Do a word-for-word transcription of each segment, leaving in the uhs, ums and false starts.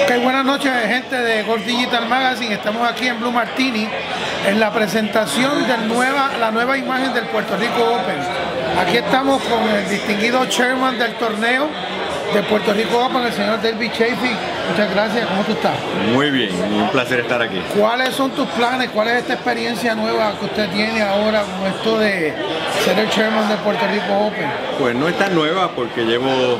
Ok, buenas noches, gente de Golf Digital Magazine. Estamos aquí en Blue Martini en la presentación de nueva, la nueva imagen del Puerto Rico Open. Aquí estamos con el distinguido chairman del torneo de Puerto Rico Open, el señor David Chafee. Muchas gracias, ¿cómo tú estás? Muy bien, un placer estar aquí. ¿Cuáles son tus planes? ¿Cuál es esta experiencia nueva que usted tiene ahora con esto de ser el chairman del Puerto Rico Open? Pues no es tan nueva porque llevo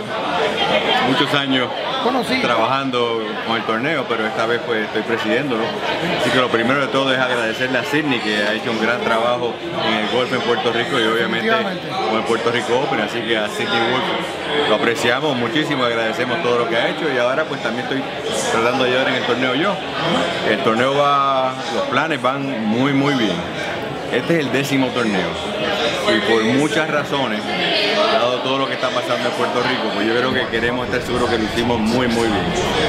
muchos años bueno, sí. trabajando con el torneo, pero esta vez pues estoy presidiéndolo. Así que lo primero de todo es agradecerle a Sidney, que ha hecho un gran trabajo en el golf en Puerto Rico y obviamente con el Puerto Rico Open, así que a Sidney Wolf lo apreciamos muchísimo, agradecemos todo lo que ha hecho y ahora pues también estoy tratando de ayudar en el torneo yo. El torneo va, los planes van muy muy bien. Este es el décimo torneo y por muchas razones, dado todo lo que está pasando en Puerto Rico, pues yo creo que queremos estar seguros que lo hicimos muy muy bien.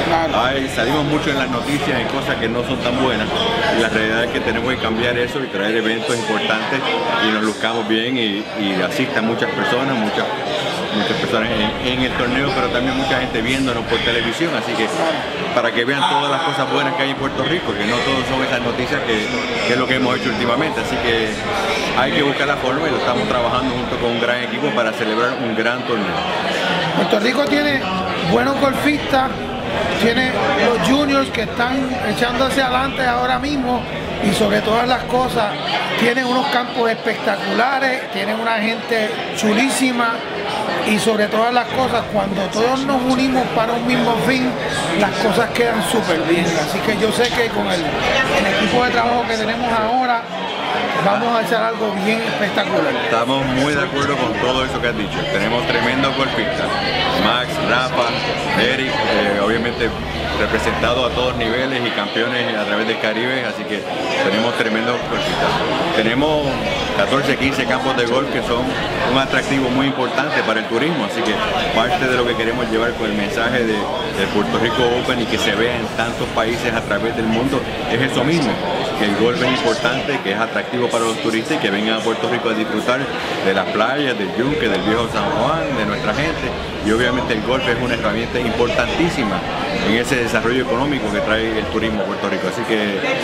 Ay, salimos mucho en las noticias en cosas que no son tan buenas y la realidad es que tenemos que cambiar eso y traer eventos importantes y nos luzcamos bien y, y asistan muchas personas, muchas muchas personas en, en el torneo, pero también mucha gente viéndonos por televisión, así que para que vean todas las cosas buenas que hay en Puerto Rico, que no todos son esas noticias que, que es lo que hemos hecho últimamente, así que hay que buscar la forma y lo estamos trabajando junto con un gran equipo para celebrar un gran torneo. Puerto Rico tiene buenos golfistas, tiene los juniors que están echándose adelante ahora mismo y sobre todas las cosas tienen unos campos espectaculares, tienen una gente chulísima y sobre todas las cosas cuando todos nos unimos para un mismo fin las cosas quedan súper bien, así que yo sé que con el, el equipo de trabajo que tenemos ahora vamos a hacer algo bien espectacular. Estamos muy de acuerdo con todo eso que has dicho. Tenemos tremendos golfistas. Max, Rafa, Eric, eh, obviamente representado a todos niveles y campeones a través del Caribe, así que tenemos tremendos golfistas. Tenemos catorce, quince campos de golf que son un atractivo muy importante para el turismo, así que parte de lo que queremos llevar con el mensaje de, de Puerto Rico Open y que se vea en tantos países a través del mundo es eso mismo, que el golf es importante, que es atractivo para los turistas y que vengan a Puerto Rico a disfrutar de las playas, del Yunque, del viejo San Juan, de nuestra gente, y obviamente el golf es una herramienta importantísima en ese desarrollo económico que trae el turismo a Puerto Rico, así que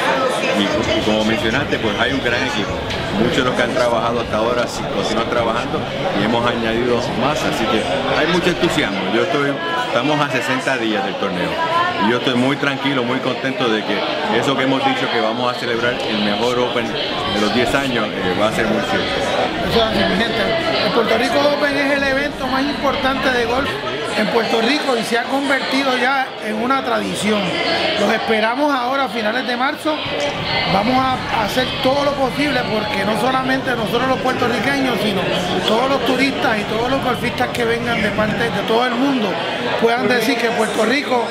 y, y como mencionaste, pues hay un gran equipo, muchos de los que han trabajado hasta ahora sí, continúan trabajando y hemos añadido más, así que hay mucho entusiasmo. Yo estoy, estamos a sesenta días del torneo y yo estoy muy tranquilo, muy contento de que eso que hemos dicho que vamos a celebrar el mejor Open de los diez años eh, va a ser muy cierto. Eso es así, mi gente. El Puerto Rico Open es el evento más importante de golf en Puerto Rico y se ha convertido ya en una tradición. Los esperamos ahora a finales de marzo. Vamos a hacer todo lo posible porque no solamente nosotros los puertorriqueños, sino todos los turistas y todos los golfistas que vengan de parte de todo el mundo puedan decir que Puerto Rico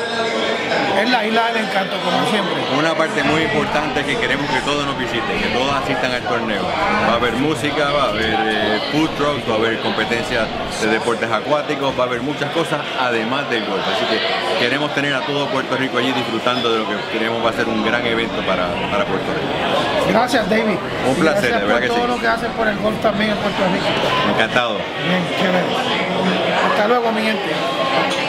es la isla del encanto, como siempre. Una parte muy importante es que queremos que todos nos visiten, que todos asistan al torneo. Va a haber música, va a haber eh, food trucks, va a haber competencias de deportes acuáticos, va a haber muchas cosas además del golf. Así que queremos tener a todo Puerto Rico allí disfrutando de lo que queremos va a ser un gran evento para, para Puerto Rico. Gracias, David. Un placer, de verdad que sí. Gracias por todo lo que haces por el golf también en Puerto Rico. Encantado. Bien, chévere. Hasta luego, mi gente.